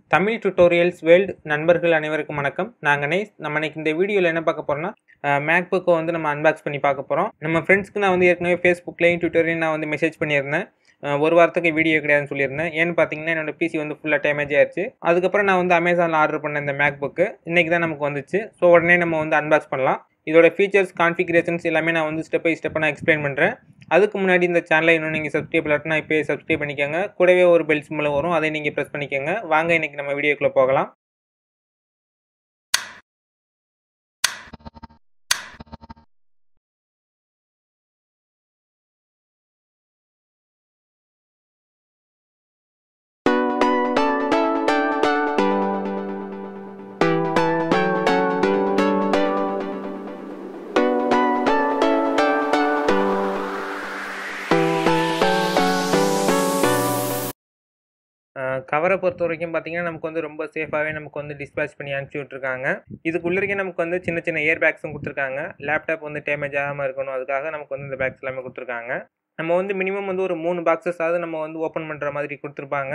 Tamil tutorials world நண்பர்கள் அனைவருக்கும் வணக்கம். நாங்கள் நம்ம இன்னைக்கு இந்த வீடியோவில் என்ன பார்க்க போகிறோம்னா மேக்புக்கை வந்து நம்ம அன்பாக்ஸ் பண்ணி பார்க்க போகிறோம். நம்ம ஃப்ரெண்ட்ஸ்க்கு நான் வந்து ஏற்கனவே ஃபேஸ்புக்லேயும் ட்விட்டர்லையும் நான் வந்து மெசேஜ் பண்ணியிருந்தேன். ஒரு வாரத்துக்கு வீடியோ கிடையாதுன்னு சொல்லியிருந்தேன். ஏன்னு பார்த்தீங்கன்னா என்னோட பிசி வந்து ஃபுல்லாக டேமேஜ் ஆயிடுச்சு. அதுக்கப்புறம் நான் வந்து அமேசானில் ஆர்டர் பண்ண இந்த மேக்புக்கு இன்றைக்கி தான் நமக்கு வந்துச்சு. ஸோ உடனே நம்ம வந்து அன்பாக்ஸ் பண்ணலாம். இதோட ஃபீச்சர்ஸ், கான்ஃபிகரேஷன்ஸ் எல்லாமே நான் வந்து ஸ்டெப் பை ஸ்டெப்பாக நான் எக்ஸ்பிளைன் பண்ணுறேன். அதுக்கு முன்னாடி இந்த சேனலை இன்னும் நீங்கள் சப்ஸ்கிரைப் பண்ணலன்னா இப்போயே சப்ஸ்கிரைப் பண்ணிக்கோங்க. கூடவே ஒரு பெல் சிம்பல் வரும், அதை நீங்கள் ப்ரெஸ் பண்ணிக்கோங்க. வாங்க இன்றைக்கி நம்ம வீடியோக்குள்ளே போகலாம். கவரை பொறுத்த வரைக்கும் பார்த்தீங்கன்னா நமக்கு வந்து ரொம்ப சேஃபாகவே நமக்கு வந்து டிஸ்பேச் பண்ணி அனுப்பிச்சி விட்ருக்காங்க. இதுக்குள்ளே நமக்கு வந்து சின்ன சின்ன ஏர் பேக்ஸும் கொடுத்துருக்காங்க. லேப்டாப் வந்து டேமேஜ் ஆகாமல் இருக்கணும், அதுக்காக நமக்கு வந்து இந்த பேக்ஸ் எல்லாமே கொடுத்துருக்காங்க. நம்ம வந்து மினிமம் வந்து ஒரு 3 பாக்ஸஸாவது நம்ம வந்து ஓப்பன் பண்ணுற மாதிரி கொடுத்துருப்பாங்க.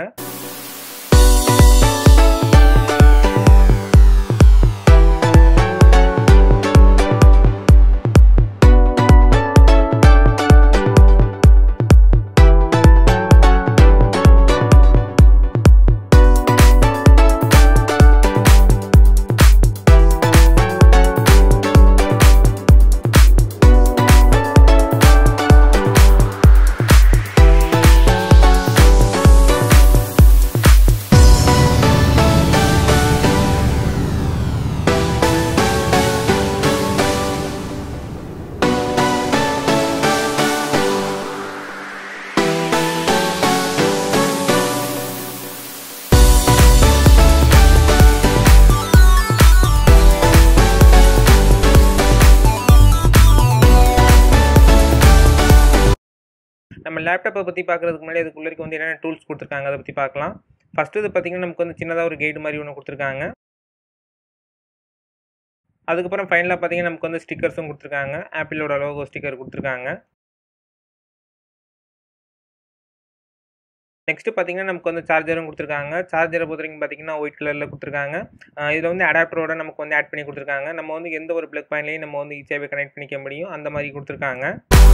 நம்ம லேப்டாப்பை பற்றி பார்க்குறதுக்கு முன்னாடி அதுக்குள்ளே வந்து என்னென்ன டூல்ஸ் கொடுத்துருக்காங்க அதை பற்றி பார்க்கலாம். ஃபஸ்ட்டு இது பார்த்திங்கன்னா நமக்கு வந்து சின்னதாக ஒரு கைடு மாதிரி ஒன்று கொடுத்துருக்காங்க. அதுக்கப்புறம் ஃபைனலாக பார்த்திங்கன்னா நமக்கு வந்து ஸ்டிக்கர்ஸும் கொடுத்துருக்காங்க. ஆப்பிளோட லோகோ ஸ்டிக்கர் கொடுத்துருக்காங்க. நெக்ஸ்ட்டு பார்த்திங்கன்னா நமக்கு வந்து சார்ஜரும் கொடுத்துருக்காங்க. சார்ஜரை பொறுத்த வரைக்கும் பார்த்திங்கன்னா ஒயிட் கலரில் கொடுத்துருக்காங்க. இதில் வந்து அடாப்டரோட நமக்கு வந்து ஆட் பண்ணி கொடுத்துருக்காங்க. நம்ம வந்து எந்த ஒரு ப்ளக் பாயிண்ட்லையும் நம்ம வந்து ஈஸியாகவே கனெக்ட் பண்ணிக்க முடியும், அந்த மாதிரி கொடுத்துருக்காங்க.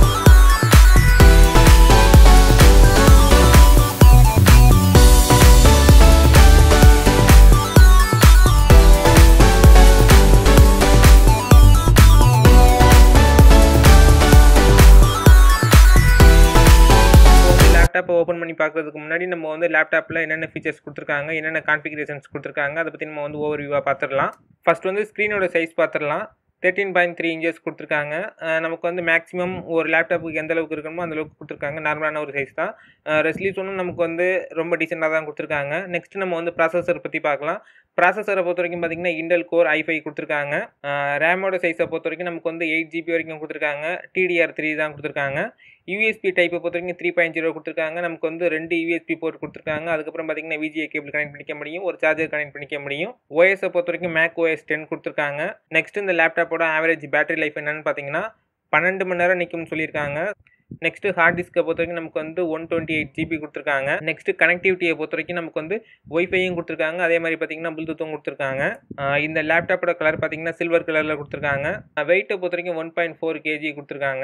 லேப்டாப்பை ஓப்பன் பண்ணி பார்க்குறதுக்கு முன்னாடி நம்ம வந்து லேப்டாப்பில் என்னென்ன ஃபீச்சர்ஸ் கொடுத்துருக்காங்க, என்னென்ன கான்ஃபிகரேஷன்ஸ் கொடுத்துருக்காங்க, அதை பற்றி நம்ம வந்து ஓவர்வியூவாக பார்த்துடலாம். ஃபஸ்ட் வந்து ஸ்க்ரீனோட சைஸ் பார்த்துடலாம். 13.3 இன்ச்சஸ் கொடுத்துருக்காங்க. நமக்கு வந்து மேக்ஸிமம் ஒரு லேப்டாப்புக்கு எந்த அளவுக்கு இருக்கணுமோ அந்த அளவுக்கு கொடுத்துருக்காங்க. நார்மலான ஒரு சைஸ் தான். ரெசல்யூஷனும் நமக்கு வந்து ரொம்ப டீசெண்டாக தான் கொடுத்துருக்காங்க. நெக்ஸ்ட்டு நம்ம வந்து ப்ராசஸர் பற்றி பார்க்கலாம். ப்ராசஸரை பொறுத்த வரைக்கும் பார்த்திங்கன்னா இன்டெல் கோர் i5 கொடுத்துருக்காங்க. ரேமோட சைஸை பொறுத்த வரைக்கும் நமக்கு வந்து 8 GB வரைக்கும் கொடுத்துருக்காங்க. TDR3 தான் கொடுத்துருக்காங்க. யூஎஸ்பி டைப்பை பொறுத்த வரைக்கும் 3.0 கொடுத்துருக்காங்க. நமக்கு வந்து 2 யூஎஸ்பி போர்ட் கொடுத்துருக்காங்க. அதுக்கப்புறம் பார்த்திங்கன்னா VGA கேபிள் கனெக்ட் பண்ணிக்க முடியும், ஒரு சார்ஜர் கனெக்ட் பண்ணிக்க முடியும். OSஐ பொறுத்த வரைக்கும் மேக் OS 10 கொடுத்துருக்காங்க. நெக்ஸ்ட் இந்த லேப்டாப்போட ஆவரேஜ் பேட்டரி லைஃப் என்னென்னு பார்த்தீங்கன்னா 12 மணி நேரம் நிற்கும்னு சொல்லியிருக்காங்க. நெக்ஸ்ட்டு ஹார்ட் டிஸ்க்கை பொறுத்த வரைக்கும் நமக்கு வந்து 128 GB கொடுத்துருக்காங்க. நெக்ஸ்ட்டு கனெக்டிவிட்டியை பொறுத்த வரைக்கும் நமக்கு வந்து ஒய்ஃபையும் கொடுத்துருக்காங்க. அதே மாதிரி பார்த்தீங்கன்னா ப்ளூடூத்தும் கொடுத்துருக்காங்க. இந்த லேப்டாப்போட கலர் பார்த்தீங்கன்னா சில்வர் கலரில் கொடுத்துருக்காங்க. வெயிட்டை பொறுத்த வரைக்கும் 1.4 kg கொடுத்துருக்காங்க.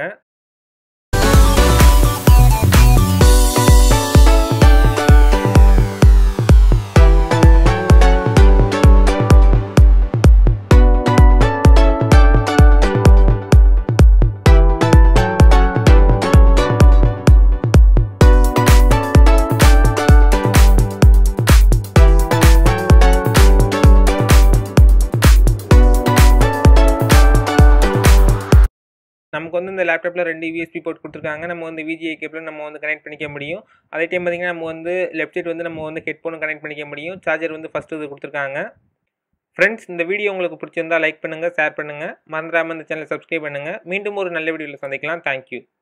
நமக்கு வந்து இந்த லேப்டாப்பில் 2 யூஎஸ்பி போர்ட் கொடுத்துருக்காங்க. நம்ம வந்து VGA கேபிள் நம்ம வந்து கனெக்ட் பண்ணிக்க முடியும். அதே டைம் பார்த்திங்கன்னா நம்ம வந்து லெஃப்ட் சைட் வந்து நம்ம வந்து ஹெட்ஃபோனும் கனெக்ட் பண்ணிக்க முடியும். சார்ஜர் வந்து ஃபஸ்ட்டு இது கொடுத்துருக்காங்க. ஃப்ரெண்ட்ஸ், இந்த வீடியோ உங்களுக்கு பிடிச்சிருந்தால் லைக் பண்ணுங்கள், ஷேர் பண்ணுங்கள். மறந்துடாமல் இந்த சேனலை சப்ஸ்கிரைப் பண்ணுங்கள். மீண்டும் ஒரு நல்ல வீடியோவில் சந்திக்கலாம். தேங்க்யூ.